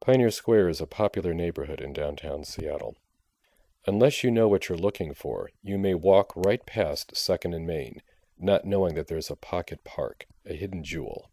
Pioneer Square is a popular neighborhood in downtown Seattle. Unless you know what you're looking for, you may walk right past 2nd and Main, not knowing that there's a pocket park, a hidden jewel.